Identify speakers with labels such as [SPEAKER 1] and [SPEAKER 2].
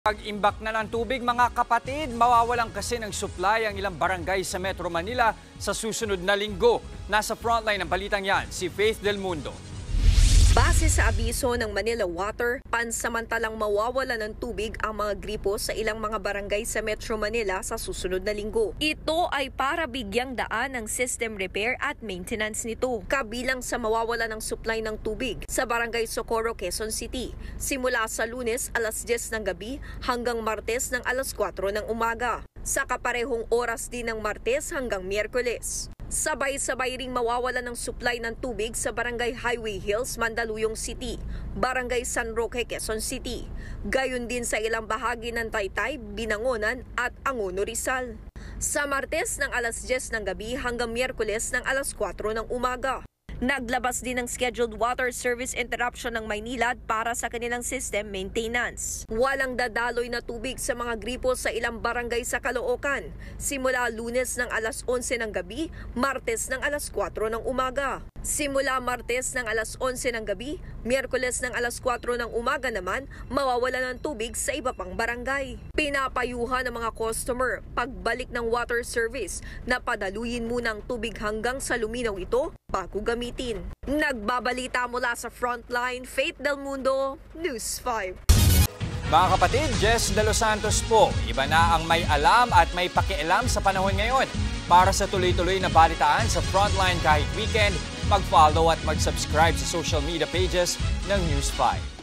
[SPEAKER 1] Pag-imbak na ng tubig mga kapatid, mawawalan kasi ng supply ang ilang barangay sa Metro Manila sa susunod na linggo. Nasa frontline ng balitang yan, si Faith Del Mundo.
[SPEAKER 2] Base sa abiso ng Manila Water, pansamantalang mawawala ng tubig ang mga gripo sa ilang mga barangay sa Metro Manila sa susunod na linggo. Ito ay para bigyang daan ng system repair at maintenance nito. Kabilang sa mawawala ng supply ng tubig sa Barangay Socorro, Quezon City, simula sa Lunes alas 10 ng gabi hanggang Martes ng alas 4 ng umaga. Sa kaparehong oras din ng Martes hanggang Miyerkules. Sabay-sabay ring mawawala ng supply ng tubig sa Barangay Highway Hills, Mandaluyong City, Barangay San Roque, Quezon City. Gayon din sa ilang bahagi ng Taytay, Binangonan at Angono, Rizal. Sa Martes ng alas 10 ng gabi hanggang Miyerkules ng alas 4 ng umaga. Naglabas din ng scheduled water service interruption ng Maynilad para sa kanilang system maintenance. Walang dadaloy na tubig sa mga gripo sa ilang barangay sa Caloocan. Simula Lunes ng alas 11 ng gabi, Martes ng alas 4 ng umaga. Simula Martes ng alas 11 ng gabi, Miyerkules ng alas 4 ng umaga naman, mawawala ng tubig sa iba pang barangay. Pinapayuhan ng mga customer pagbalik ng water service na padaluyin muna ang tubig hanggang sa luminaw ito bago gamitin. Nagbabalita mula sa Frontline, Faith Del Mundo, News 5.
[SPEAKER 1] Mga kapatid, Jess De Los Santos po. Iba na ang may alam at may pakialam sa panahon ngayon. Para sa tuloy-tuloy na balitaan sa Frontline kahit weekend, mag-follow at mag-subscribe sa social media pages ng News 5.